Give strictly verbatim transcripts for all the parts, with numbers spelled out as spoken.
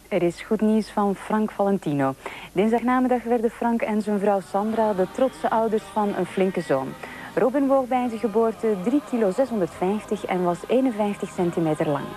Er is goed nieuws van Frank Valentino. Dinsdagnamiddag werden Frank en zijn vrouw Sandra de trotse ouders van een flinke zoon. Robin woog bij zijn geboorte drie kilo zeshonderdvijftig en was eenenvijftig centimeter lang.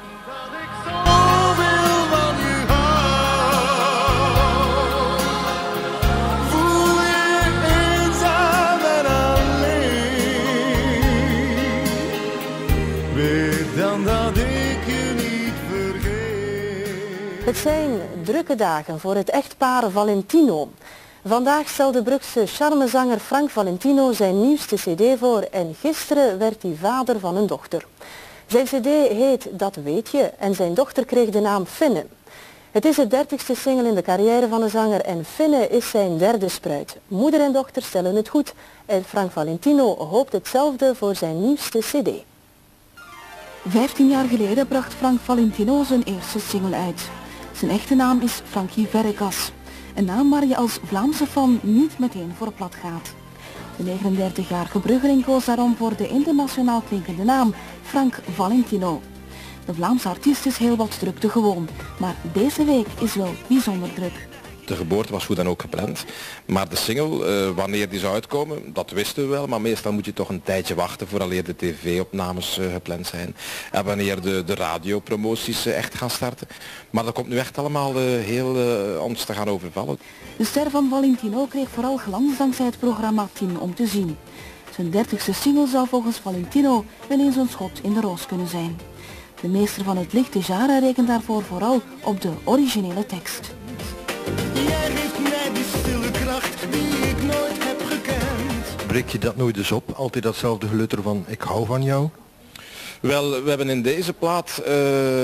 Het zijn drukke dagen voor het echtpaar Valentino. Vandaag stelde Brugse charmezanger Frank Valentino zijn nieuwste cd voor en gisteren werd hij vader van een dochter. Zijn cd heet Dat Weet Je en zijn dochter kreeg de naam Finne. Het is het dertigste single in de carrière van de zanger en Finne is zijn derde spruit. Moeder en dochter stellen het goed en Frank Valentino hoopt hetzelfde voor zijn nieuwste cd. Vijftien jaar geleden bracht Frank Valentino zijn eerste single uit. Zijn echte naam is Frankie Verregas. Een naam waar je als Vlaamse fan niet meteen voor plat gaat. De negenendertigjarige Bruggeling koos daarom voor de internationaal klinkende naam Frank Valentino. De Vlaamse artiest is heel wat drukte gewoon, maar deze week is wel bijzonder druk. De geboorte was hoe dan ook gepland, maar de single, uh, wanneer die zou uitkomen, dat wisten we wel, maar meestal moet je toch een tijdje wachten vooraleer de tv-opnames uh, gepland zijn en wanneer de, de radiopromoties uh, echt gaan starten. Maar dat komt nu echt allemaal uh, heel uh, ons te gaan overvallen. De ster van Valentino kreeg vooral glans dankzij het programma tien om te zien. Zijn dertigste single zou volgens Valentino wel eens een schot in de roos kunnen zijn. De meester van het lichte genre rekent daarvoor vooral op de originele tekst. Jij geeft mij die stille kracht die ik nooit heb gekend. Breek je dat nooit eens op? Altijd datzelfde gelutter van ik hou van jou? Wel, we hebben in deze plaat uh,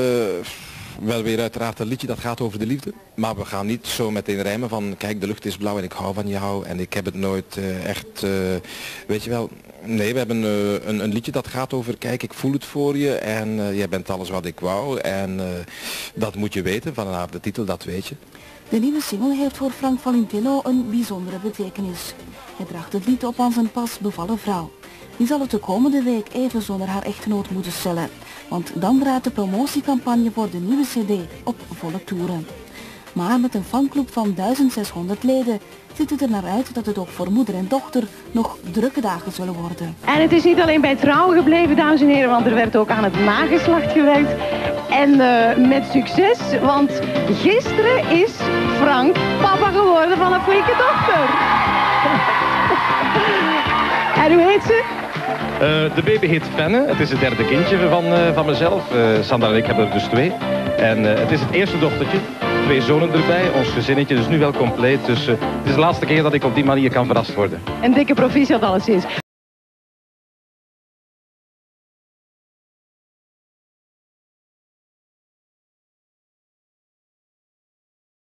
wel weer uiteraard een liedje dat gaat over de liefde. Maar we gaan niet zo meteen rijmen van kijk de lucht is blauw en ik hou van jou en ik heb het nooit uh, echt, uh, weet je wel. Nee, we hebben uh, een, een liedje dat gaat over kijk ik voel het voor je en uh, jij bent alles wat ik wou en uh, dat moet je weten, vanaf de titel Dat Weet Je. De nieuwe single heeft voor Frank Valentino een bijzondere betekenis. Hij draagt het lied op aan zijn pas bevallen vrouw. Die zal het de komende week even zonder haar echtgenoot moeten stellen. Want dan draait de promotiecampagne voor de nieuwe cd op volle toeren. Maar met een fanclub van duizend zeshonderd leden ziet het er naar uit dat het ook voor moeder en dochter nog drukke dagen zullen worden. En het is niet alleen bij trouwen gebleven, dames en heren, want er werd ook aan het nageslacht gewerkt. En uh, met succes, want gisteren is Frank papa geworden van een flinke dochter. En hoe heet ze? Uh, de baby heet Fenne. Het is het derde kindje van, uh, van mezelf. Uh, Sandra en ik hebben er dus twee. En uh, het is het eerste dochtertje. Twee zonen erbij. Ons gezinnetje is nu wel compleet. Dus uh, het is de laatste keer dat ik op die manier kan verrast worden. Een dikke proficiat alleszins.